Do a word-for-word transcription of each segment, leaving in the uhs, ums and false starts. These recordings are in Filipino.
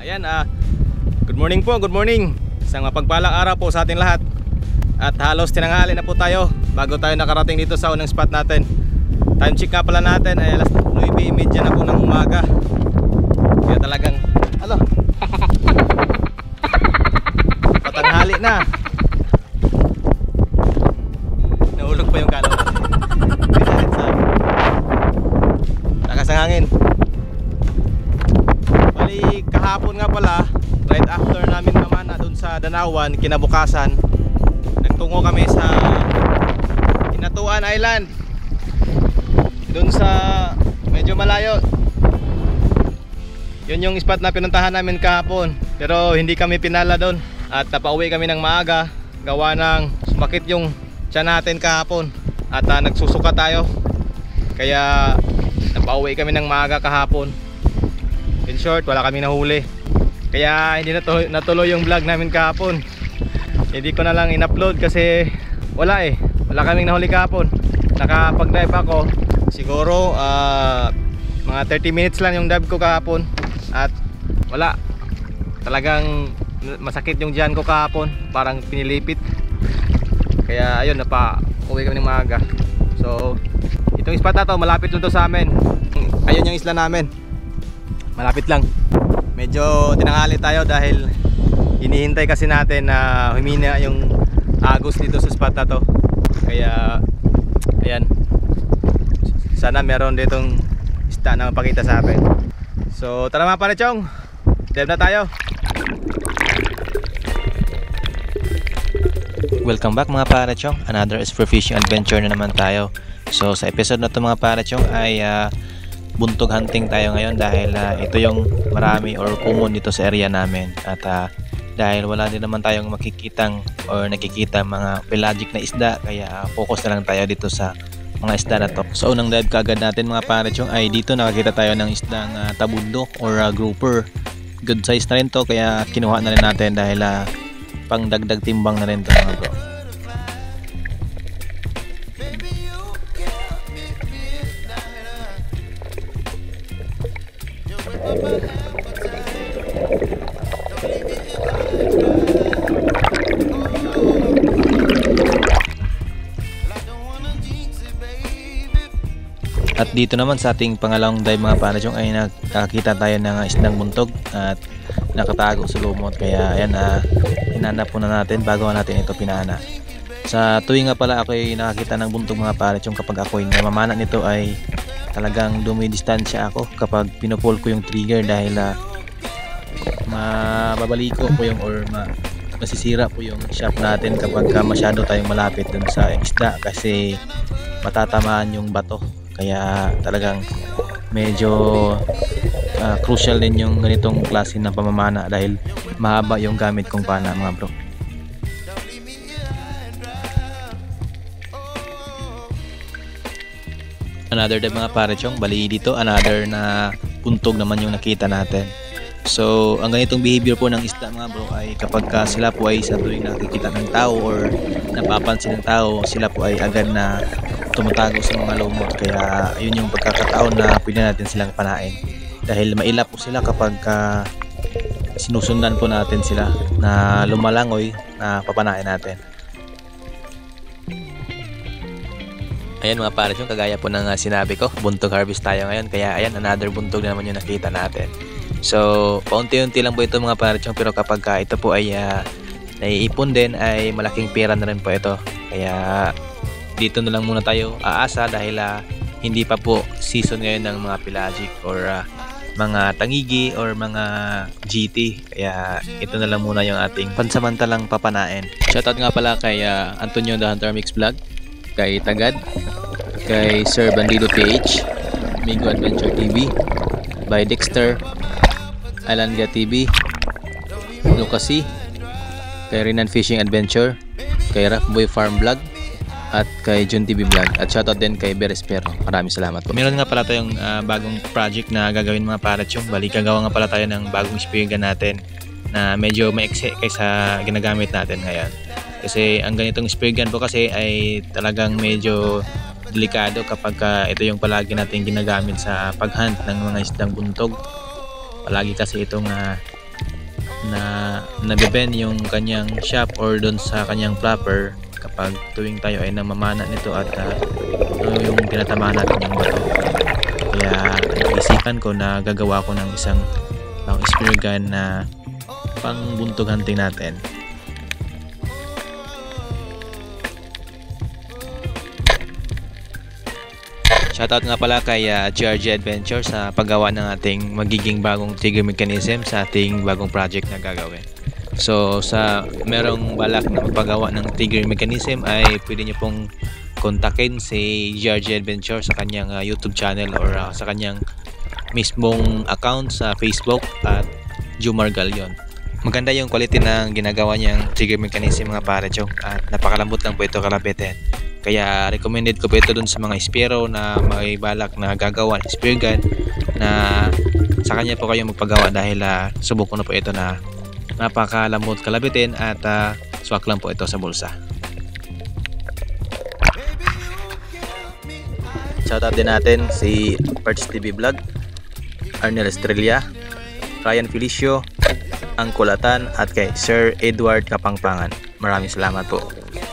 Ayan, uh, good morning po, good morning. Isang mapagpalang araw po sa ating lahat. At halos tinanghali na po tayo bago tayo nakarating dito sa unang spot natin. Time check nga pala natin ay alas nine thirty na po ng umaga. Kaya talagang alo patanghali na. Nahulog pa yung kano natin. Lakas ang hangin. Bali kahapon nga pala, right after namin mamana dun sa Danawan, kinabukasan nagtungo kami sa Hinatuan Island, dun sa medyo malayo. Yun yung spot na pinuntahan namin kahapon, pero hindi kami pinala dun at napauwi kami ng maaga gawa ng sumakit yung tiyan natin kahapon at uh, nagsusuka tayo, kaya napauwi kami ng maaga kahapon. In short, wala kami nahuli, kaya hindi natuloy, natuloy yung vlog namin kahapon. Hindi ko na lang in-upload kasi wala eh, wala kaming nahuli kahapon. Nakapag-dive ako siguro uh, mga thirty minutes lang yung dive ko kahapon at wala, talagang masakit yung tiyan ko kahapon, parang pinilipit. Kaya ayun, napa uwi kami ng maaga. So itong spot na to, malapit lang to sa amin. Ayun yung isla namin, malapit lang. Medyo tinanghali tayo dahil hinihintay kasi natin na humina yung agos dito sa spot na to. Kaya ayan, sana meron ditong isda na mapakita sa atin. So tara mga parechong, dive na tayo. Welcome back mga parechong, another is for fishing adventure na naman tayo. So sa episode na to mga parechong ay uh, buntog hunting tayo ngayon dahil uh, ito yung marami or common dito sa area namin. At uh, dahil wala din naman tayong makikitang or nakikita mga pelagic na isda, kaya uh, focus na lang tayo dito sa mga isda na to. So unang dive kagad natin mga parechong ay dito nakakita tayo ng isdang uh, tabundok or uh, grouper. Good size na rin to, kaya kinuha na rin natin dahil uh, pang dagdag timbang na rin to mga bro. At dito naman sa ating pangalawang dive mga parechong ay nakakita tayo ng isdang buntog at nakatago sa lumot, kaya ayan, uh, hinanap muna natin bago natin ito pinana. Sa tuwing nga pala ako ay nakakita ng buntog mga parechong, kapag ako ay namamana nito ay talagang dumidistansya ako kapag pinupol ko yung trigger dahil uh, mababaliko po yung or ma masisira po yung shaft natin kapag uh, masyado tayong malapit dun sa isda, kasi matatamaan yung bato. Kaya talagang medyo uh, crucial din yung ganitong klase ng pamamana dahil mahaba yung gamit kong pana mga bro. Another dive mga parechong, bali dito another na puntog naman yung nakita natin. So ang ganitong behavior po ng isda mga bro ay kapag ka sila po ay sa tuwing nakikita ng tao or napapansin ng tao, sila po ay agad na tumatago sa mga lumot. Kaya yun yung pagkakataon na pwede natin silang panain dahil mailap po sila kapag uh, sinusundan po natin sila na lumalangoy na papanain natin. Ayan mga parechong, kagaya po ng uh, sinabi ko, buntog harvest tayo ngayon, kaya ayan, another buntog na naman yung nakita natin. So paunti-unti lang po ito mga parechong, pero kapag uh, ito po ay uh, naiipon din ay malaking pera na rin po ito. Kaya dito na lang muna tayo aasa dahil uh, hindi pa po season ngayon ng mga pelagic or uh, mga tangigi or mga G T, kaya ito na lang muna yung ating pansamantalang papanain. Shoutout nga pala kay uh, Antonio the Hunter Mix Vlog, kay Tagad, kay Sir Bandido P H, Migo Adventure T V, by Dexter, Alanga T V, Lucasi, kay Renan Fishing Adventure, kay Rockboy Farm Vlog, at kay Jun T V Vlog, at shoutout din kay Berespero. Maraming salamat po. Meron nga pala tayong uh, bagong project na gagawin mga parechong. Bali gagawa nga pala tayo ng bagong spear gun natin na medyo maiksi kaysa ginagamit natin ngayon. Kasi ang ganitong spear gun po kasi ay talagang medyo delikado kapag uh, ito yung palagi natin ginagamit sa paghunt ng mga isdang buntog. Palagi kasi itong uh, na nabeben yung kanyang shop or doon sa kanyang flapper kapag tuwing tayo ay namamana nito at uh, yung tinatamaan natin yung bato. Kaya isipan ko na gagawa ko ng isang pang spear gun na pang buntog hunting natin. Shoutout nga pala kay uh, G R G Adventure sa paggawa ng ating magiging bagong trigger mechanism sa ating bagong project na gagawin. So sa merong balak na magpagawa ng trigger mechanism ay pwede nyo pong kontakin si G R G Adventure sa kanyang uh, YouTube channel or uh, sa kanyang mismong account sa Facebook at Jumar Galion. Maganda yung quality ng ginagawa niyang trigger mechanism mga pare chong, at napakalambot lang po ito kalabitin. Kaya recommended ko po ito dun sa mga espero na may balak na gagawa ng spear gun, na sa kanya po kayo magpagawa dahil uh, subok ko na po ito na napakalambot kalabitin at uh, swak lang po ito sa bulsa. Shoutout din natin si Perch T V Vlog, Arnel Estrella, Ryan Felicio, Ang Kulatan at kay Sir Edward Kapangpangan. Maraming salamat po.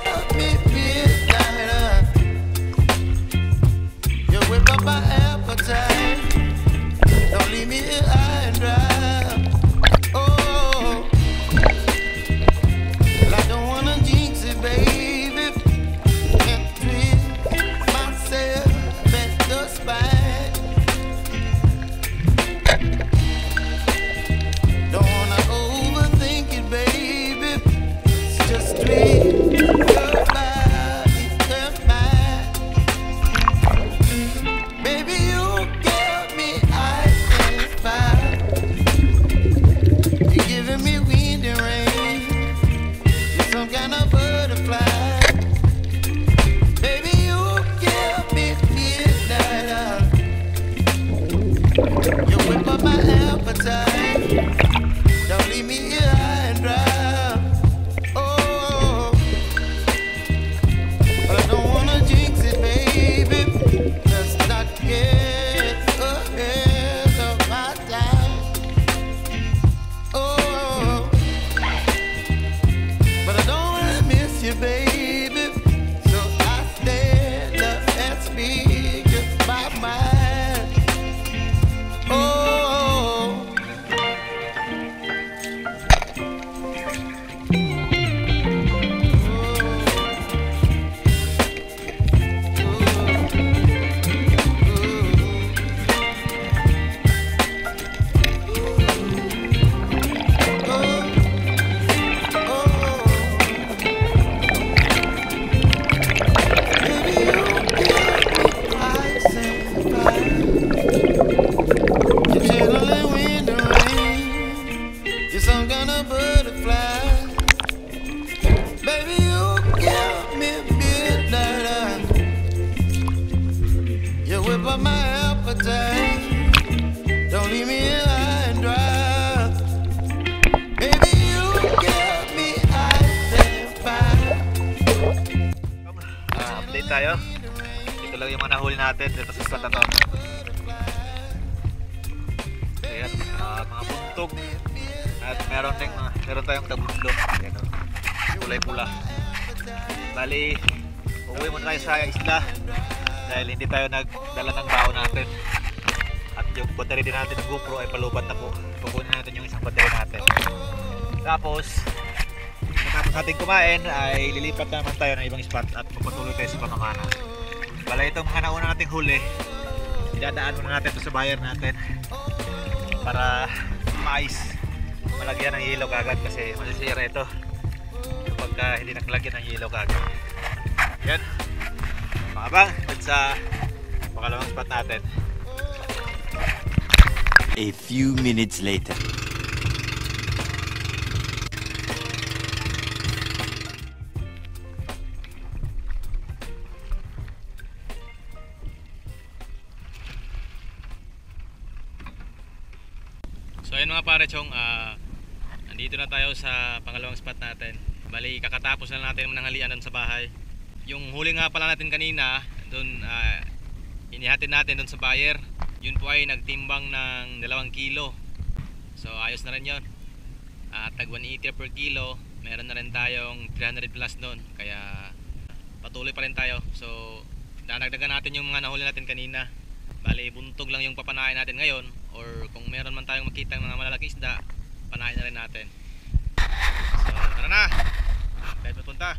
Tayo. Ito lang yung mga nahuli natin dito sa spot na to. Ayan, uh, mga buntog. At meron ding uh, meron tayong tabundlo. Ayan, uh, kulay pula. Bali, uwi muna tayo sa isla dahil hindi tayo nagdala ng baon natin. At yung battery din natin ng GoPro ay palubat na po. Kukunin natin yung isang battery natin. Tapos matapos natin kumain ay lilipat naman tayo ng ibang spot at magpatuloy tayo sa pamamana. Bala itong mga nauna nating huli, idadaan muna natin ito sa buyer natin para mais malagyan ng yelo kagad kasi masisira ito kapag uh, hindi naglagyan ng yelo kagad. Yan, makabang at sa pangalawang spot natin. A few minutes later. So ayun mga pare chong, uh, nandito na tayo sa pangalawang spot natin. Bali kakatapos na natin mananghalian doon sa bahay. Yung huli nga pala natin kanina, doon uh, inihatid natin doon sa buyer. Yun po ay nagtimbang ng dalawang kilo. So ayos na rin yun. uh, tag one eighty per kilo. Meron na rin tayong three hundred plus doon, kaya patuloy pa rin tayo. So dadagdagan natin yung mga nahuli natin kanina. Bali buntog lang yung papanain natin ngayon, or kung meron man tayong makita ng mga malalaking isda, panain na rin natin. So tara na, tayo papunta.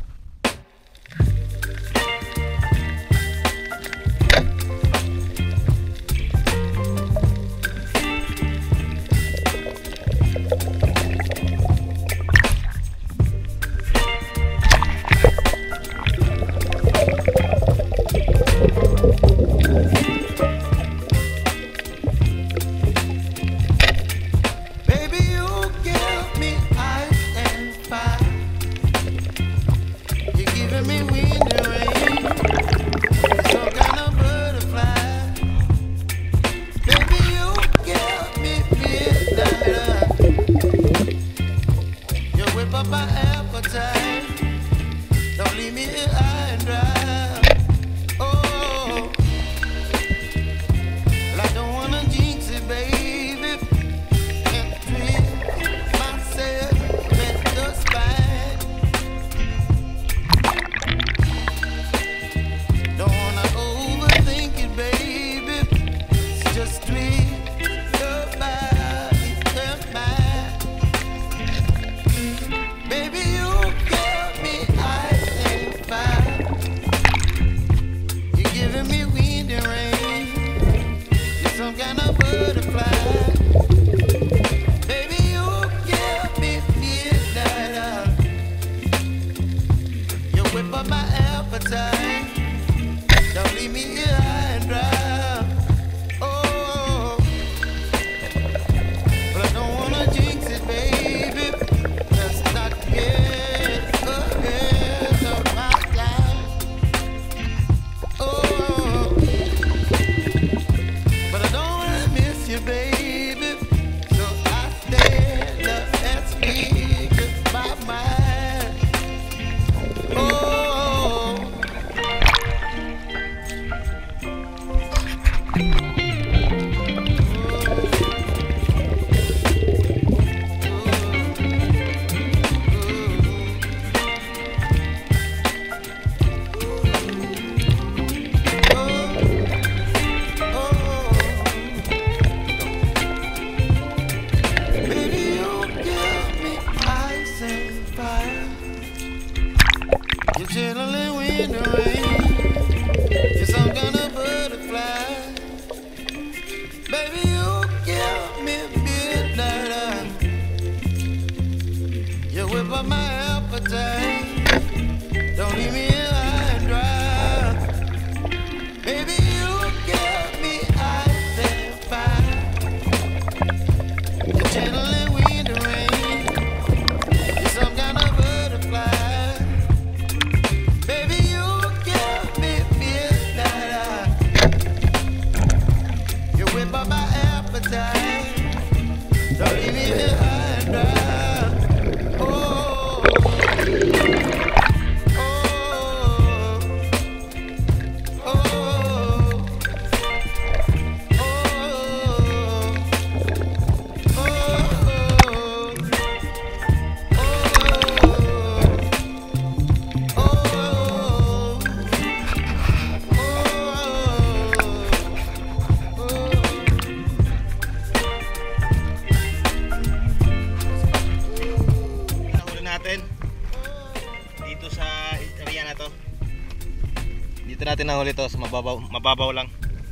Natin nahuli to sa mababaw, mababaw lang.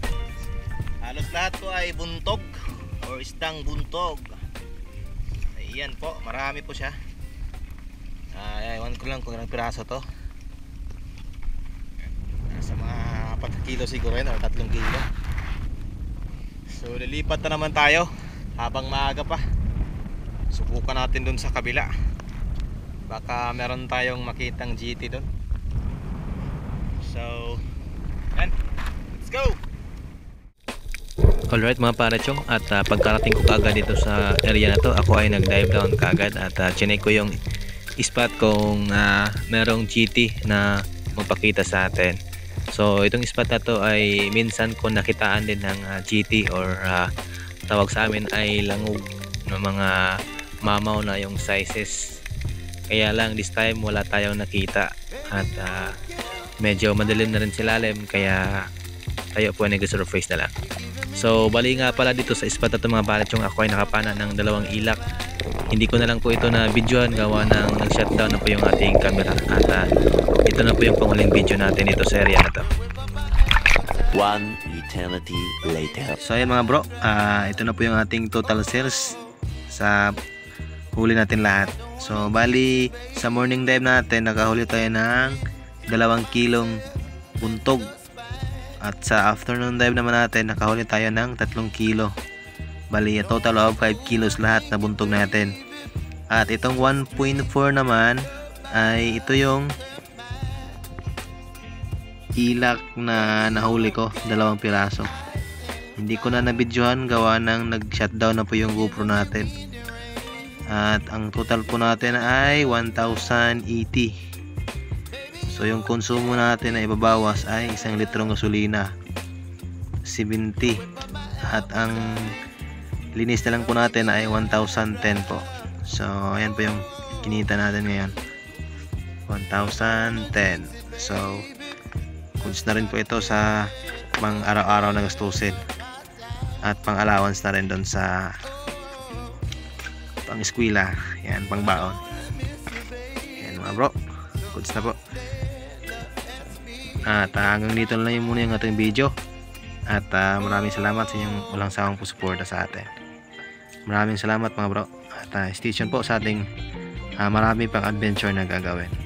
Halos lahat to ay buntog or isdang buntog. Ayan po, marami po siya. Ay, ewan ko lang kung ilang piraso to. Nasa mga apat kilo siguro yun or tatlong kilo. So lilipat na naman tayo habang maaga pa. Subukan natin dun sa kabila. Baka meron tayong makitang G T dun. So, yan. Let's go! Alright mga parachong, at uh, pagkarating ko kaagad dito sa area na to, ako ay nag-dive down kaagad at uh, chinek ko yung spot kung uh, merong G T na magpakita sa atin. So itong spot na to ay minsan ko nakitaan din ng uh, G T or uh, tawag sa amin ay langog ng mga mamaw na yung sizes. Kaya lang this time wala tayong nakita at uh, medyo madilim na rin si lalim, kaya tayo po ay nag-surface na lang. So bali nga pala dito sa spot na ito mga paret, yung ako ay nakapana ng dalawang ilak. Hindi ko na lang po ito na videoan, gawa ng nag-shutdown na po yung ating camera. At uh, ito na po yung panguling video natin dito sa area na to. One eternity later. So ayan mga bro, uh, ito na po yung ating total sales sa huli natin lahat. So bali sa morning dive natin nakahuli tayo ng dalawang kilong buntog. At sa afternoon dive naman natin nakahuli tayo ng tatlong kilo. Bali a total of five kilos lahat na buntog natin. At itong one point four naman ay ito yung ilak na nahuli ko, dalawang piraso. Hindi ko na nabidyohan gawa ng nag-shutdown na po yung GoPro natin. At ang total po natin ay one thousand eighty. So yung konsumo natin na ibabawas ay isang litrong gasolina, seventy. At ang linis na lang po natin ay one thousand ten po. So ayan po yung kinita natin ngayon, one thousand ten. So goods na rin po ito sa pang araw-araw na gastusin at pang allowance na rin doon sa pang eskwela, yan, pang baon. Yan mga bro, goods na po. At uh, hanggang dito na lang yung muna yung ating video. At uh, maraming salamat sa inyong walang sawang suporta sa atin. Maraming salamat mga bro. At uh, stay tuned po sa ating uh, marami pang adventure na gagawin.